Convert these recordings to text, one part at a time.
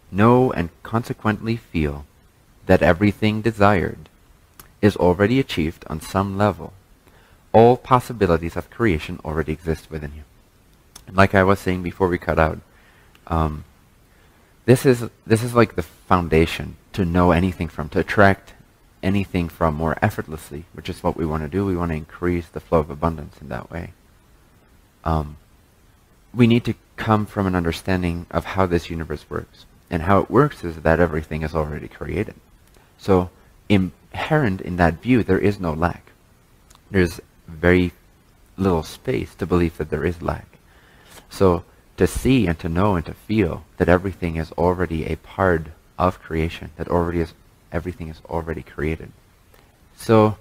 Know and consequently feel that everything desired is already achieved on some level. All possibilities of creation already exist within you. And like I was saying before we cut out, this is like the foundation to know anything from, to attract anything from more effortlessly, which is what we want to do. We want to increase the flow of abundance in that way. We need to come from an understanding of how this universe works. And how it works is that everything is already created. So inherent in that view, there is no lack. There's very little space to believe that there is lack. So to see and to know and to feel that everything is already a part of creation, that everything is already created. So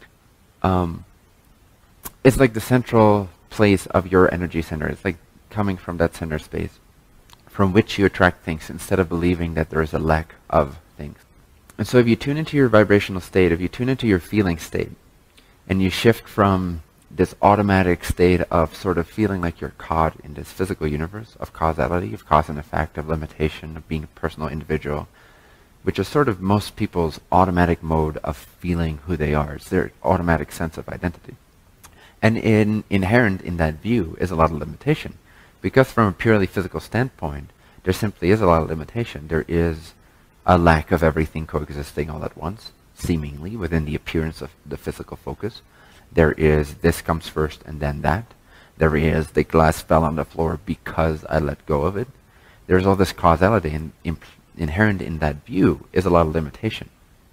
it's like the central place of your energy center. It's like coming from that center space from which you attract things instead of believing that there is a lack of things. And so if you tune into your vibrational state, if you tune into your feeling state, and you shift from this automatic state of sort of feeling like you're caught in this physical universe of causality, of cause and effect, of limitation, of being a personal individual, which is sort of most people's automatic mode of feeling who they are. It's their automatic sense of identity. And inherent in that view is a lot of limitation. Because from a purely physical standpoint, there simply is a lot of limitation. There is a lack of everything coexisting all at once, seemingly, within the appearance of the physical focus. There is this comes first and then that. There is the glass fell on the floor because I let go of it. There's all this causality, and inherent in that view is a lot of limitation.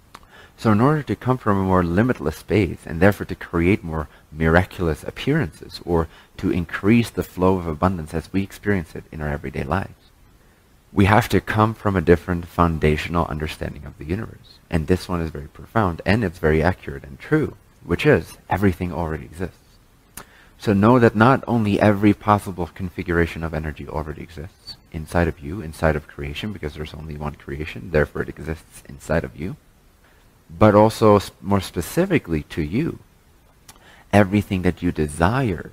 So in order to come from a more limitless space, and therefore to create more miraculous appearances, or to increase the flow of abundance as we experience it in our everyday lives, we have to come from a different foundational understanding of the universe. And this one is very profound, and it's very accurate and true, which is everything already exists. So know that not only every possible configuration of energy already exists inside of you, inside of creation, because there's only one creation, therefore it exists inside of you, but also more specifically to you, everything that you desire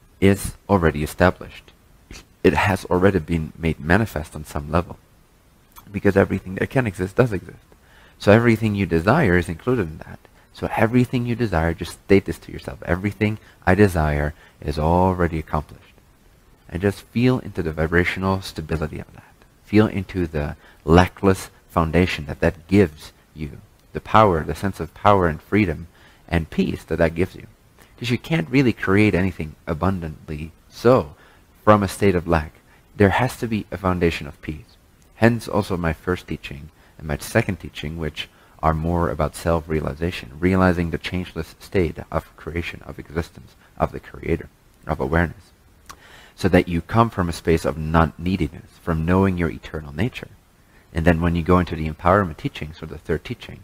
is already established. It has already been made manifest on some level, because everything that can exist does exist. So everything you desire is included in that. So everything you desire, just state this to yourself, everything I desire is already accomplished. And just feel into the vibrational stability of that. Feel into the lackless foundation that that gives you. The power, the sense of power and freedom and peace that that gives you. Because you can't really create anything abundantly so from a state of lack. There has to be a foundation of peace. Hence also my first teaching and my second teaching, which are more about self-realization, realizing the changeless state of creation, of existence, of the Creator, of awareness. So that you come from a space of non-neediness, from knowing your eternal nature. And then when you go into the empowerment teachings, or the third teaching,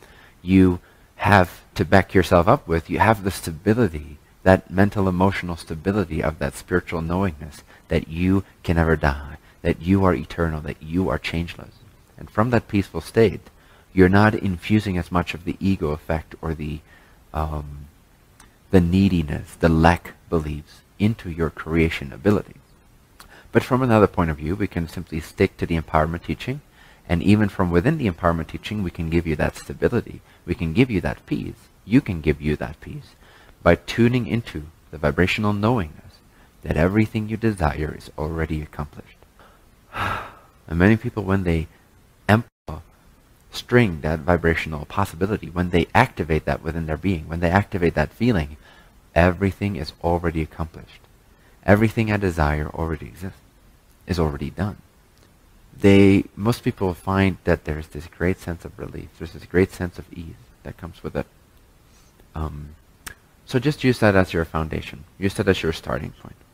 you have to back yourself up with, you have the stability, that mental emotional stability of that spiritual knowingness that you can never die, that you are eternal, that you are changeless. And from that peaceful state, you're not infusing as much of the ego effect or the neediness, the lack beliefs into your creation abilities. But from another point of view, we can simply stick to the empowerment teaching, and even from within the empowerment teaching, we can give you that stability. We can give you that peace. You can give you that peace by tuning into the vibrational knowingness that everything you desire is already accomplished. And many people, when they string that vibrational possibility, when they activate that within their being, when they activate that feeling, everything is already accomplished. Everything I desire already exists, is already done. Most people find that there's this great sense of relief. There's this great sense of ease that comes with it. So just use that as your foundation. Use that as your starting point.